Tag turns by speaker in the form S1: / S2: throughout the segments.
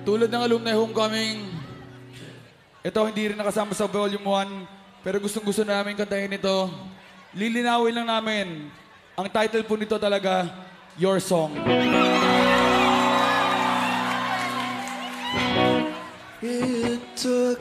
S1: Tulad ng Alumni Homecoming, ito hindi rin nakasama sa Volume 1, pero gustong-gusto namin kantahin ito. Lilinawin lang namin, ang title po nito talaga, Your Song.
S2: It took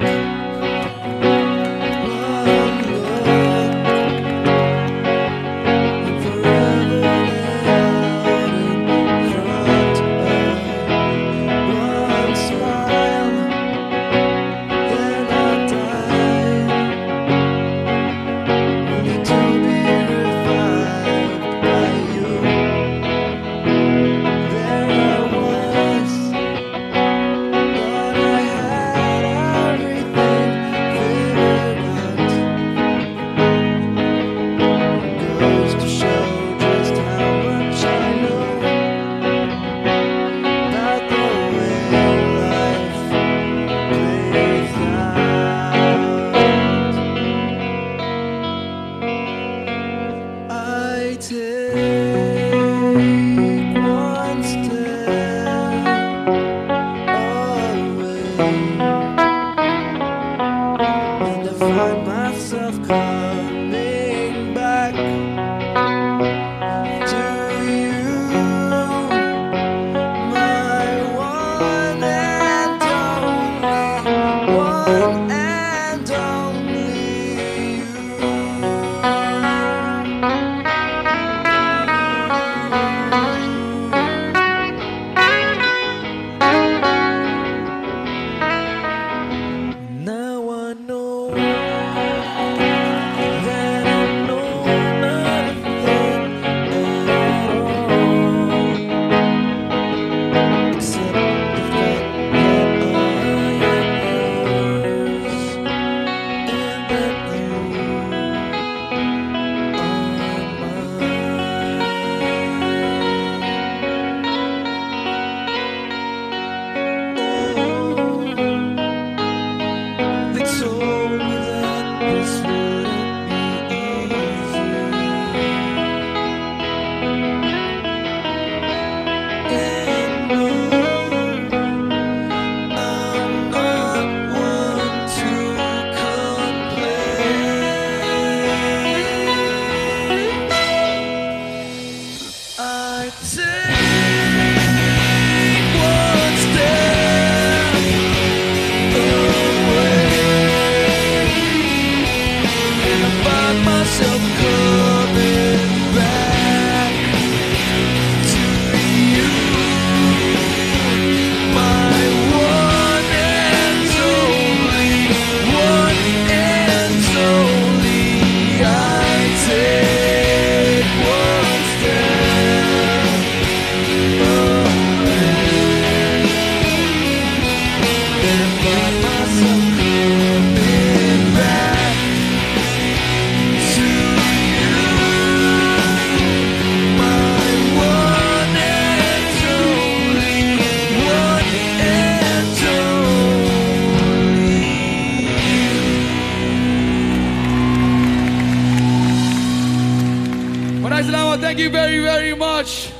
S2: find myself coming back to you, my one and only you. Now I know
S1: Thank you very, very much.